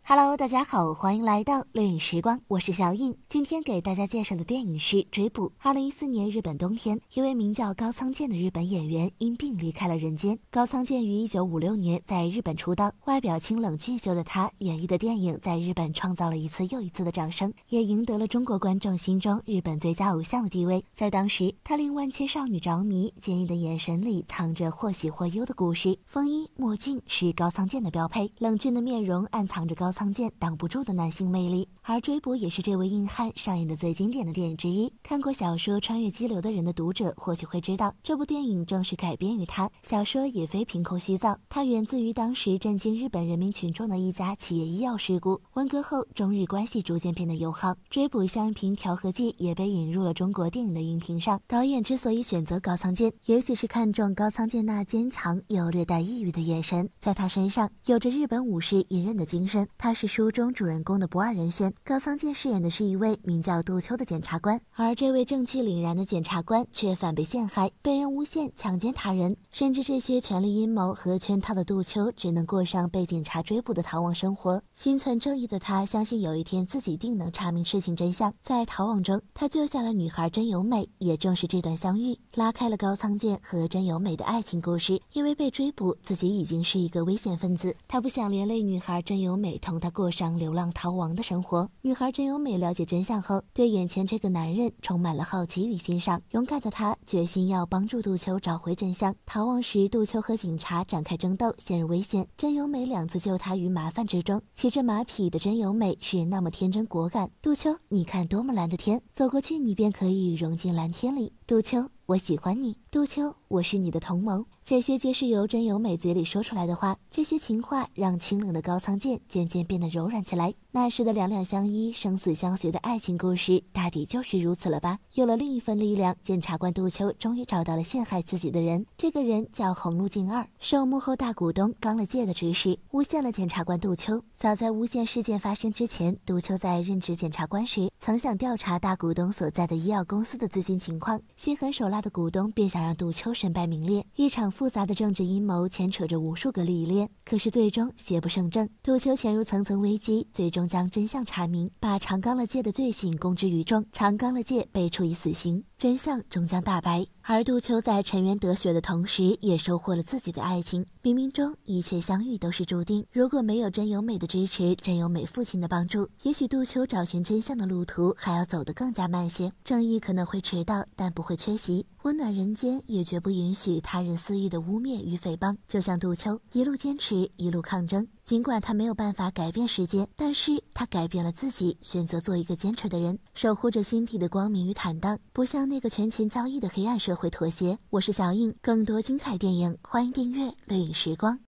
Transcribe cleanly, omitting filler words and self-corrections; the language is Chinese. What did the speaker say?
Hello， 大家好，欢迎来到绿影时光，我是小印。今天给大家介绍的电影是《追捕》。2014年日本冬天，一位名叫高仓健的日本演员因病离开了人间。高仓健于1956年在日本出道，外表清冷俊秀的他演绎的电影在日本创造了一次又一次的掌声，也赢得了中国观众心中日本最佳偶像的地位。在当时，他令万千少女着迷，坚毅的眼神里藏着或喜或忧的故事。风衣、墨镜是高仓健的标配，冷峻的面容暗藏着高仓健挡不住的男性魅力，而《追捕》也是这位硬汉上映的最经典的电影之一。看过小说《穿越激流的人》的读者或许会知道，这部电影正是改编于他，小说也非凭空虚造，它源自于当时震惊日本人民群众的一家企业医药事故。文革后，中日关系逐渐变得友好，《追捕》像一瓶调和剂也被引入了中国电影的荧屏上。导演之所以选择高仓健，也许是看中高仓健那坚强又略带抑郁的眼神，在他身上有着日本武士隐忍的精神。他是书中主人公的不二人选，高仓健饰演的是一位名叫杜秋的检察官，而这位正气凛然的检察官却反被陷害，被人诬陷强奸他人，甚至这些权力阴谋和圈套的杜秋只能过上被警察追捕的逃亡生活。心存正义的他相信有一天自己定能查明事情真相，在逃亡中他救下了女孩真由美，也正是这段相遇拉开了高仓健和真由美的爱情故事。因为被追捕，自己已经是一个危险分子，他不想连累女孩真由美同他过上流浪逃亡的生活。女孩真由美了解真相后，对眼前这个男人充满了好奇与欣赏。勇敢的她决心要帮助杜秋找回真相。逃亡时，杜秋和警察展开争斗，陷入危险。真由美两次救他于麻烦之中。骑着马匹的真由美是那么天真果敢。杜秋，你看多么蓝的天，走过去你便可以融进蓝天里。杜秋，我喜欢你。杜秋，我是你的同谋。这些皆是由真由美嘴里说出来的话，这些情话让清冷的高仓健渐渐变得柔软起来。那时的两两相依、生死相随的爱情故事，大抵就是如此了吧？有了另一份力量，检察官杜秋终于找到了陷害自己的人。这个人叫红路静二，受幕后大股东刚了介的指使，诬陷了检察官杜秋。早在诬陷事件发生之前，杜秋在任职检察官时，曾想调查大股东所在的医药公司的资金情况。心狠手辣的股东便想让杜秋身败名裂，一场复杂的政治阴谋牵扯着无数个利益链，可是最终邪不胜正。杜秋潜入层层危机，最终将真相查明，把长冈了介的罪行公之于众，长冈了介被处以死刑，真相终将大白。而杜秋在沉冤得雪的同时，也收获了自己的爱情。冥冥中一切相遇都是注定，如果没有真由美的支持，真由美父亲的帮助，也许杜秋找寻真相的路途还要走得更加慢些。正义可能会迟到，但不会缺席。温暖人间，也绝不允许他人肆意的污蔑与诽谤。就像杜秋，一路坚持，一路抗争。尽管他没有办法改变世界，但是他改变了自己，选择做一个坚持的人，守护着心底的光明与坦荡，不向那个权钱交易的黑暗社会妥协。我是小印，更多精彩电影，欢迎订阅绿影时光。